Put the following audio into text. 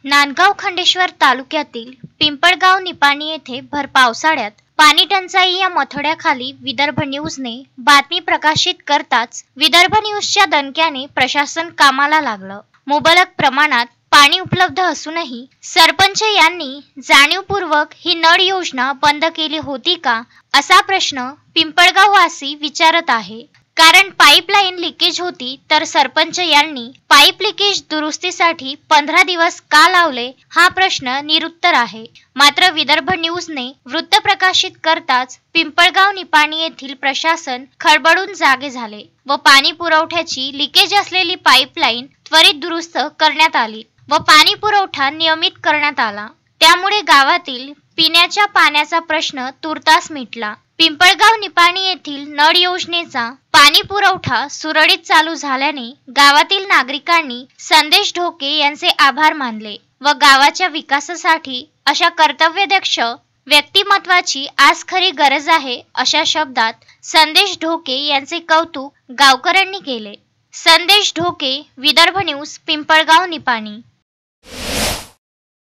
नांदगाव खंडेश्वर तालुक्यातील पिंपळगाव निपाणी येथे भर पावसाळ्यात पाणी टंचाई या मथड्याखाली विदर्भ न्यूजने बातमी प्रकाशित करताच विदर्भ न्यूजच्या दणक्याने प्रशासन कामाला लागलं। मुबलक प्रमाणात पाणी उपलब्ध असूनही सरपंच यांनी जाणीवपूर्वक ही नळ योजना बंद केली होती का, असा प्रश्न पिंपळगाव वासी विचारत आहे। कारण पाईपलाईन लिकेज होती तर सरपंच यांनी पाईप लिकेज दुरुस्तीसाठी 15 दिवस का लावले, हा प्रश्न निरुत्तर आहे। मात्र विदर्भ न्यूजने वृत्त प्रकाशित करताच पिंपळगाव निपाणी येथील प्रशासन खडबडून जागे झाले व पाणी पुरवठ्याची लिकेज असलेली पाईपलाईन त्वरित दुरुस्त करण्यात आली व पाणी पुरवठा नियमित करण्यात आला। त्यामुळे गावातील पिण्याच्या पाण्याचा प्रश्न तुर्तास मिटला। पिंपळगाव निपाणी येथील नळ योजनेचा पाणी पुरवठा सुरळीत चालू झाल्याने गावातील नागरिकांनी संदेश ढोके यांचे आभार मानले व गावाच्या विकासासाठी अशा कर्तव्यदक्ष व्यक्तिमत्वाची आज खरी गरज आहे, अशा शब्दात संदेश ढोके यांचे कौतुक गावकऱ्यांनी केले। संदेश ढोके, विदर्भ न्यूज, पिंपळगाव निपाणी।